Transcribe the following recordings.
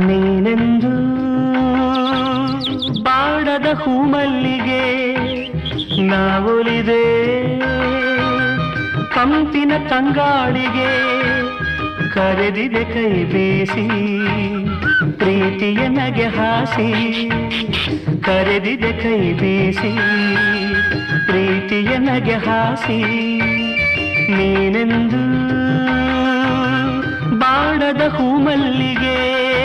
ನೀನೆಂದು ಬಾಡದ ಹೂಮಲ್ಲಿಗೆ ನಾವೊಲಿದೆ ಕಂಪಿನ ತಂಗಾಳಿಗೆ ಕರೆದಿದೆ ಕೈ ಬೀಸಿ ಪ್ರೀತಿಯ ನಗೆ ಹಾಸಿ ಕರೆದಿದೆ ಕೈ ಬೀಸಿ ಪ್ರೀತಿಯ ನಗೆ ಹಾಸಿ ನೀನೆಂದು ಬಾಡದ ಹೂಮಲ್ಲಿಗೆ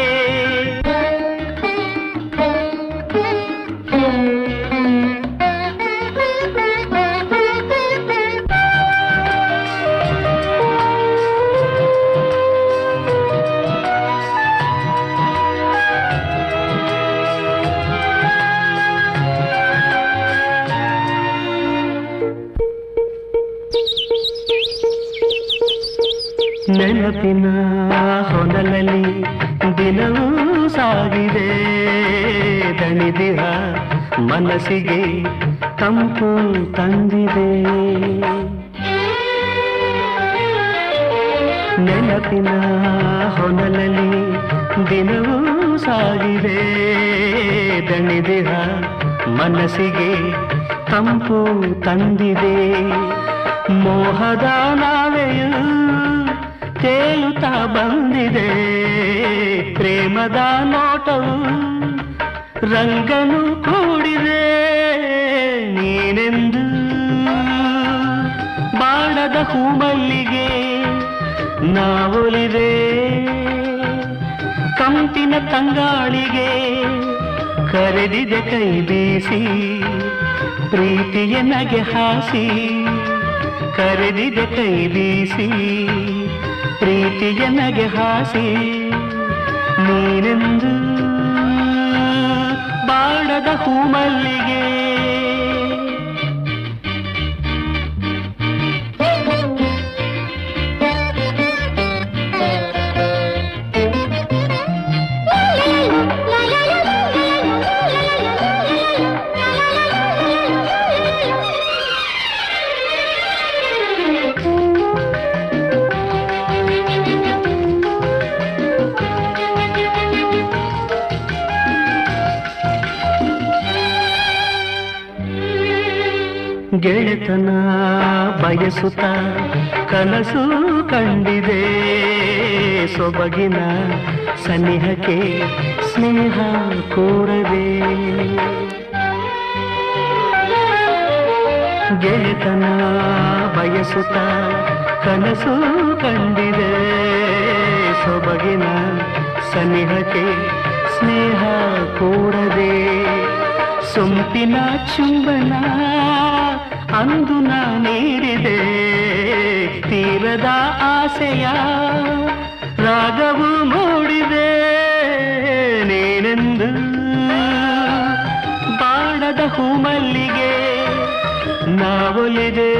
ನೆನಪಿನ ಹೊನಲಲ್ಲಿ ದಿನವೂ ಸಾಗಿದೆ ದಣಿದಿಹ ಮನಸ್ಸಿಗೆ ತಂಪು ತಂದಿದೆ ನೆನಪಿನ ಹೊನಲಲ್ಲಿ ದಿನವೂ ಸಾಗಿದೆ ದಣಿದಿಹ ಮನಸ್ಸಿಗೆ ತಂಪು ತಂದಿದೆ ಮೋಹದ ನಾವೆಯು ತೇಲುತ್ತಾ ಬಂದಿದೆ ಪ್ರೇಮದ ನೋಟವು ರಂಗನು ಕೂಡಿದೆ ನೀನೆಂದು ಬಾಣದ ಹೂಮಲ್ಲಿಗೆ ನಾವೊಲಿದೆ ಕಂಪಿನ ತಂಗಾಳಿಗೆ ಕರೆದಿದೆ ಕೈ ಬೀಸಿ ಪ್ರೀತಿಯ ನಗೆ ಹಾಸಿ ಕರೆದಿದೆ ಕೈ ಬೀಸಿ ಪ್ರೀತಿಯ ನಗೆ ಹಾಸಿ ನೀನೆಂದು ಬಾಡದ ಹೂಮಲ್ಲಿಗೆ ಗೆಳೆತನ ಬಯಸುತ್ತ ಕನಸು ಕಂಡಿದೆ ಸೊಬಗಿನ ಸನಿಹಕ್ಕೆ ಸ್ನೇಹ ಕೋರದೆ ಗೆಳೆತನ ಬಯಸುತ್ತ ಕನಸು ಕಂಡಿದೆ ಸೊಬಗಿನ ಸನಿಹಕ್ಕೆ ಸ್ನೇಹ ಕೋರದೆ ಸೊಂಪಿನ ಚುಂಬನ ಅಂದು ನಾ ನೀಡಿದೆ ತೀರದ ಆಸೆಯ ರಾಗವು ಮೂಡಿದೆ ನೀನೆಂದು ಬಾಡದ ಹೂಮಲ್ಲಿಗೆ ನಾವೊಲಿದೆ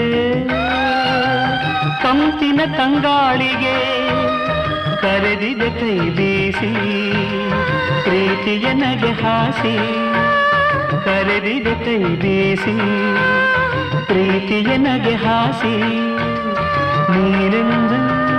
ಕಂಪಿನ ತಂಗಾಳಿಗೆ ಕರೆದಿದೆ ಕೈ ಬೀಸಿ ಪ್ರೀತಿಯ ನಗೆ ಹಾಸಿ ಕರೆದಿದೆ ಕೈ ಬೀಸಿ ಪ್ರೀತಿಯ ನಗೆ ಹಾಸಿ ನೀನೆಂದು